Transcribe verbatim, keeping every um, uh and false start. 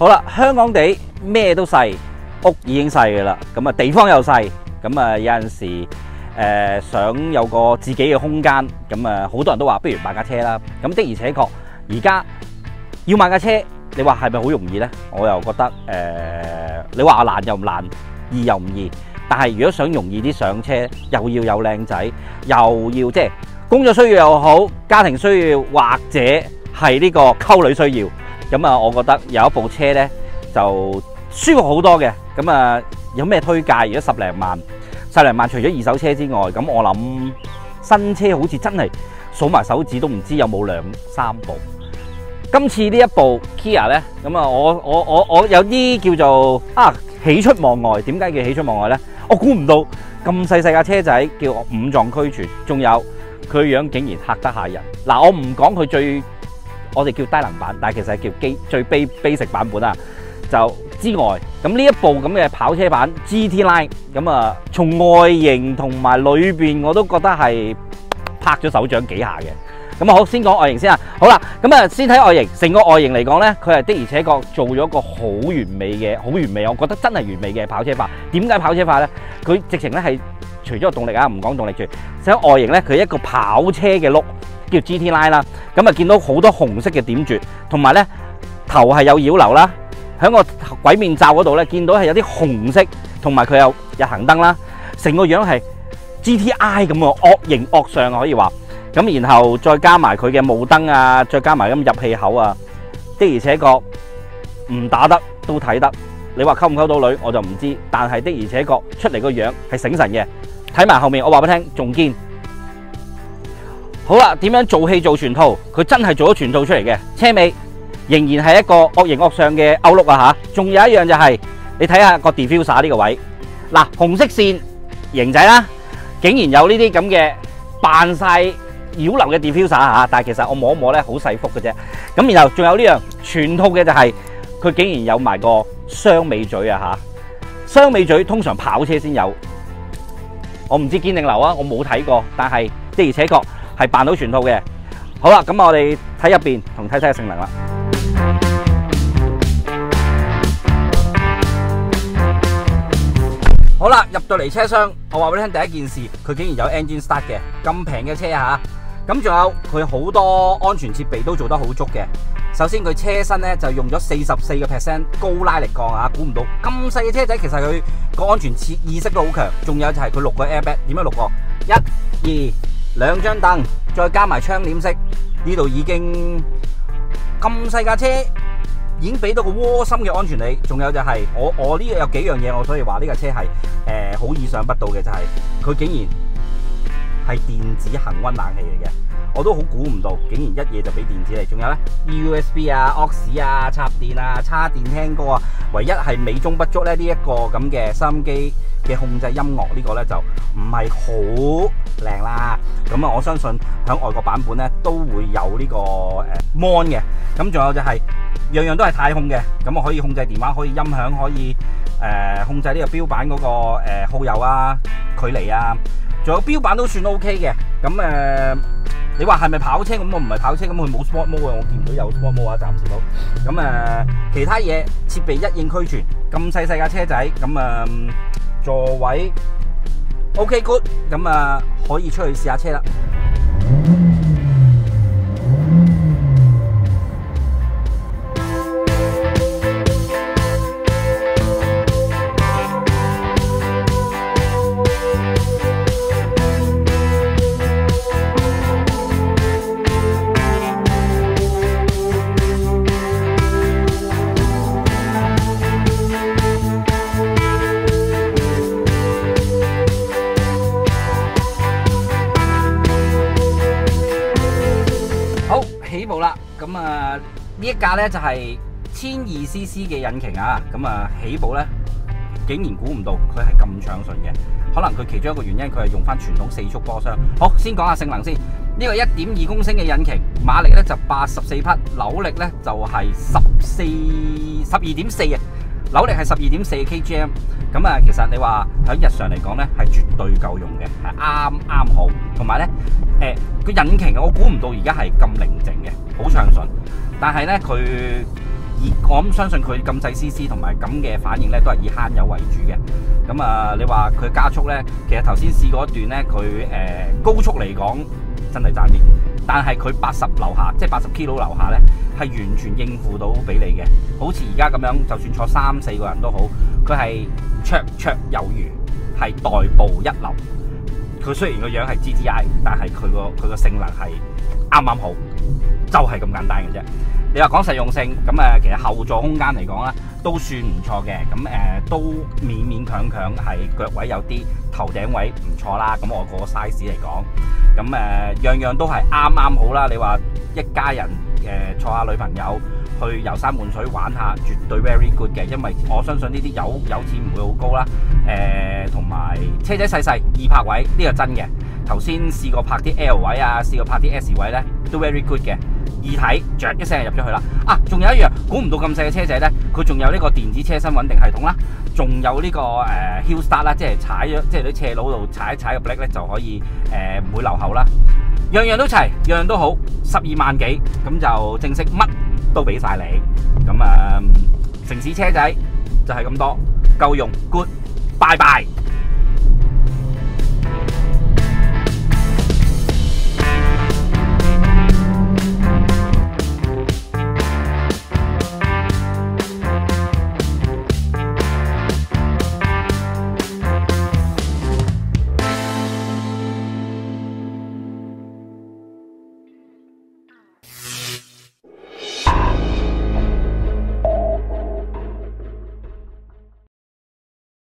好啦，香港地咩都細，屋已經細嘅啦，咁啊地方又細，咁啊有陣時誒、呃、想有個自己嘅空間，咁啊好多人都話不如買架車啦。咁的而且確，而家要買架車，你話係咪好容易呢？我又覺得誒、呃，你話難又唔難，易又唔易。但係如果想容易啲上車，又要有靚仔，又要即係工作需要又好，家庭需要或者係呢個溝女需要。咁啊，我覺得有一部車呢就舒服好多嘅。咁啊，有咩推介？如果十零萬，十零萬除咗二手車之外，咁我諗新車好似真係數埋手指都唔知有冇兩三部。今次呢一部 Kia 呢，咁啊，我我我我有啲叫做啊喜出望外。點解叫喜出望外呢？我估唔到咁細細架車仔叫五臟俱全，仲有佢樣竟然嚇得嚇人。嗱，我唔講佢最。我哋叫低能版，但係其實係叫基最 basic 版本啊。就之外，咁呢一部咁嘅跑車版 G T Line， 咁啊，從外形同埋裏邊我都覺得係拍咗手掌幾下嘅。咁啊，好，先講外形先啊。好啦，咁啊，先睇外形。成個外形嚟講咧，佢係的而且確做咗個好完美嘅，好完美，我覺得真係完美嘅跑車化。點解跑車化咧？佢直情咧係除咗個動力啊，唔講動力住，成個外形咧，佢一個跑車嘅轆。叫 G T Line 啦，咁啊見到好多紅色嘅點綴，同埋咧頭係有擾流啦，喺個鬼面罩嗰度咧見到係有啲紅色，同埋佢有日行燈啦，成個樣係 G T I 咁嘅惡形惡相可以話，咁然後再加埋佢嘅霧燈啊，再加埋咁入氣口啊，的而且確唔打得都睇得，你話溝唔溝到女我就唔知，但係的而且確出嚟個樣係醒神嘅，睇埋後面我話俾你聽仲堅。好啦，點樣做戲做全套？佢真係做咗全套出嚟嘅。車尾仍然係一個惡形惡相嘅歐陸啊吓，仲有一樣就係、是、你睇下個 diffuser 呢個位，嗱紅色線型仔啦，竟然有呢啲咁嘅扮晒擾流嘅 diffuser 吓，但係其實我摸一摸咧好細幅嘅啫。咁然後仲有呢樣全套嘅就係、是、佢竟然有埋個雙尾嘴啊吓，雙尾嘴通常跑車先有，我唔知堅定流啊，我冇睇過，但係的而且確。係扮到全套嘅。好啦，咁我哋睇入邊同睇睇下性能啦。好啦，入到嚟車廂，我話俾你聽第一件事，佢竟然有 engine start 嘅，咁平嘅車吓。咁仲有佢好多安全設備都做得好足嘅。首先佢車身咧就用咗四十四個 percent 高拉力鋼啊，估唔到咁細嘅車仔，其實佢個安全意識都好強。仲有就係佢六個 airbag， 點樣六個？一、二。兩張凳，再加埋窗簾式，呢度已經咁細架車，已經俾到個窩心嘅安全你。仲有就係、是、我我呢個有幾樣嘢，我所以話呢架車係誒好意想不到嘅，就係、是、佢竟然係電子恒溫冷氣嚟嘅，我都好估唔到，竟然一夜就俾電子嚟。仲有咧 U S B 啊、aux 啊、插電啊、叉電聽歌啊，唯一係美中不足咧呢一個咁嘅收音機嘅控制音樂呢個咧就唔係好靚啦。咁啊，我相信喺外國版本咧都會有呢個誒 mon 嘅。咁仲有就係、是、樣樣都係太控嘅，咁我可以控制電話，可以音響，可以誒、呃、控制呢個標板嗰、那個誒、呃、耗油啊、距離啊，仲有標板都算 OK 嘅。咁誒、呃，你話係咪跑車？咁我唔係跑車，咁佢冇 sport mode 啊，我見唔到有 sport mode 啊，暫時都。咁誒、呃，其他嘢設備一應俱全，咁細細架車仔，咁誒、呃、座位 OK good， 咁啊可以出去試下車啦。起步啦，咁啊呢一架咧就係千二 C C 嘅引擎啊，咁啊起步咧竟然估唔到佢係咁暢順嘅，可能佢其中一個原因佢係用翻傳統四速波箱。好，先講下性能先，呢個一點二公升嘅引擎，馬力咧就八十四匹，扭力咧就係十四十二點四嘅，扭力係十二點四 K G M。咁啊，其實你話喺日常嚟講咧係絕對夠用嘅，係啱啱好，同埋咧。誒個引擎我估唔到而家係咁寧靜嘅，好暢順。但係咧佢以我諗相信佢咁細 C C 同埋咁嘅反應咧，都係以慳油為主嘅。咁啊，你話佢加速咧，其實頭先試過一段咧，佢誒、呃、高速嚟講真係爭啲，但係佢八十樓下，即係八十 kilo 樓下咧，係完全應付到俾你嘅。好似而家咁樣，就算坐三四個人都好，佢係綽綽有餘，係代步一流。佢雖然個樣係 G T I， 但係佢個佢個性能係啱啱好，就係、是、咁簡單嘅啫。你話講實用性，咁誒其實後座空間嚟講咧，都算唔錯嘅。咁誒、呃、都勉勉強強係腳位有啲，頭頂位唔錯啦。咁我個 size 嚟講，咁誒、呃、樣樣都係啱啱好啦。你話一家人誒、呃、坐下女朋友去遊山玩水玩下，絕對 very good 嘅。因為我相信呢啲油油錢唔會好高啦。誒同埋車仔細細易泊位，呢、這個真嘅。頭先試過泊啲 L 位啊，試過泊啲 S 位咧，都 very good 嘅。易睇，著一聲就入咗去啦。啊，仲有一樣，估唔到咁細嘅車仔咧，佢仲有呢個電子車身穩定系統啦，仲有呢、這個誒、呃、Hill Start 啦，即係踩咗，即係啲斜路度踩一踩個 brake 咧就可以誒唔、呃、會留後啦。樣樣都齊，樣樣都好，十二萬幾咁就正式乜都俾晒你。咁啊、呃，城市車仔就係咁多，夠用 ，good， 拜拜。